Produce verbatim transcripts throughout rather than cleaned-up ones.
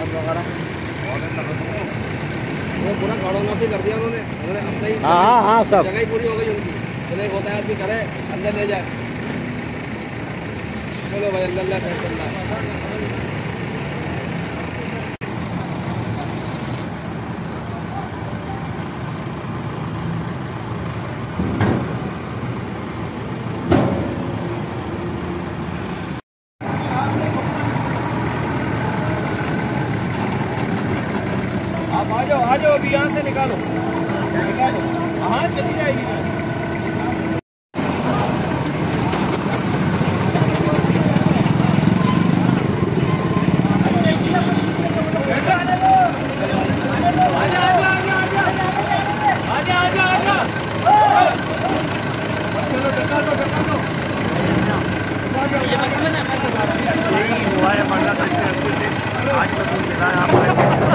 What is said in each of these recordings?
वो पूरा कार्डोग्राफी कर दिया उन्होंने उन्होंने अपना ही हाँ हाँ सब जगह ही पूरी हो गई उनकी। चलो एक होता है आदमी करे अंदर ले जाए। चलो भाई अल्लाह अल्लाह खैर अल्लाह। आप आ जाओ आ जाओ अभी यहाँ से निकालो निकालो। हाँ चली जाएगी। यही हुआ है मरना तरीके अच्छे से आज सकून मिला है हमारे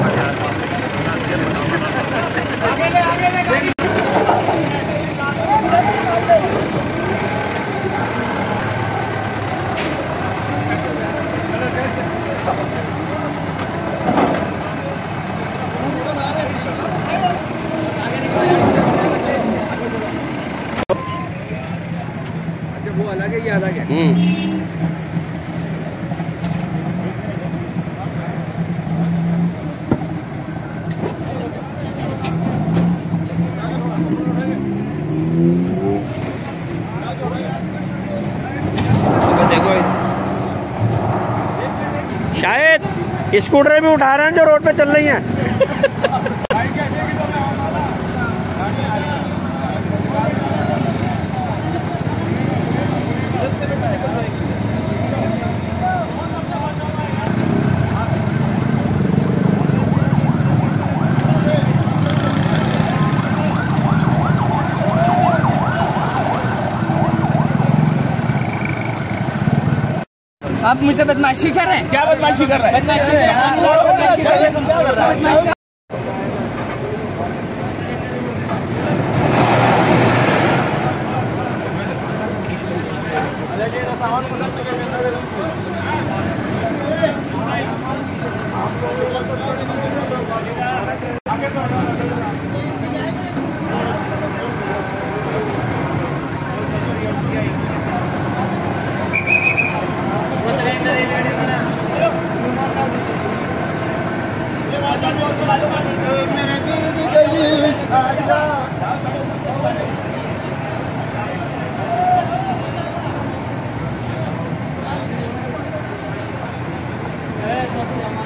अच्छा वो अलग है ये अलग है। देखो शायद स्कूटर भी उठा रहे हैं जो रोड पे चल रही हैं। आप मुझसे बदमाशी कर रहे हैं। क्या बदमाशी कर रहे हैं? बदमाशी कर रहे हैं। है